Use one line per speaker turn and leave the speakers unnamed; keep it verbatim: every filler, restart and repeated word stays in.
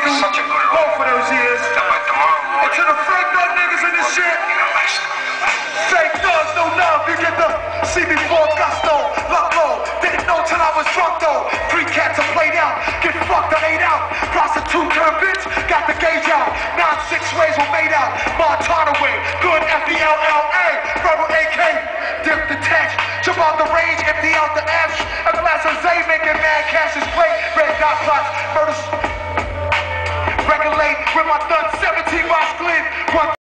through both of those years. And to the fake nut niggas in this shit, fake thugs, no love. You get the see before gusto, luck low. Didn't know till I was drunk though. Three cats are played out, get fucked or ate out. Prostitute turn bitch, got the gauge out. Nine six ways were made out. Montana way, good F E L L A. Rebel A K, dip the tech. Jump out the range, empty out the ash. A glass of Zay making mad cash is play. Red dot plots, murders. Regulate with my thun seventeen by Glen. One